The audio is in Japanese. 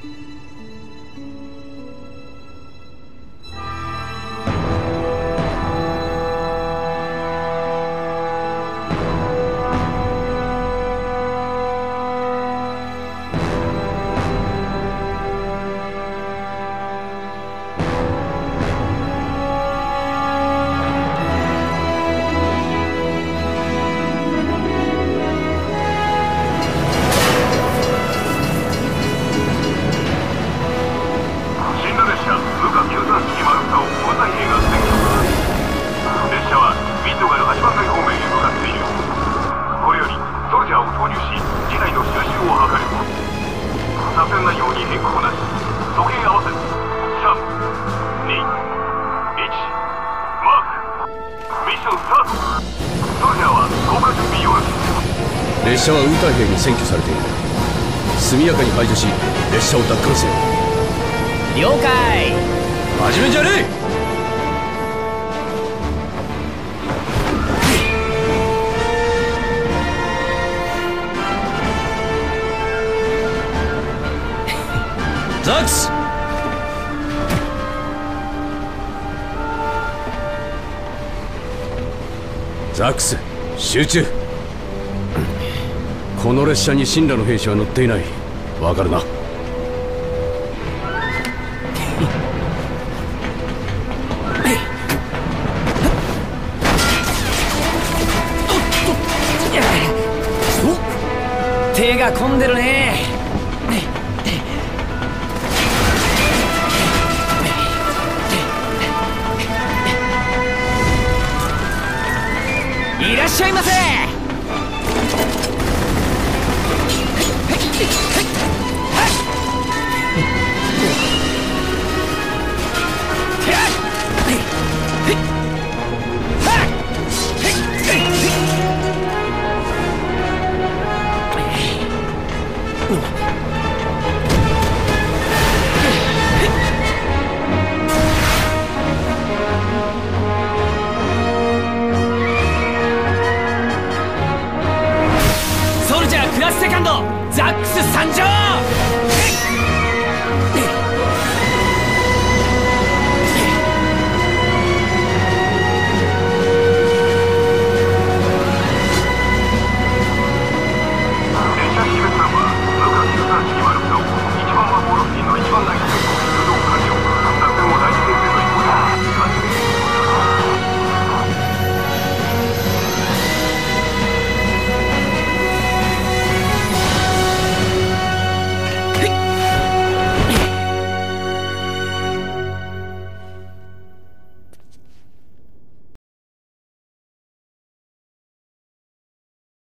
列車はウータイ兵に占拠されている。速やかに排除し列車を奪還せよ。 了解。 始めんじゃねえ。ザックス、ザックス、集中。この列車に神羅の兵士は乗っていない。わかるな。 手が込んでるね。いらっしゃいませ。ソルジャークラスセカンドザックス参上。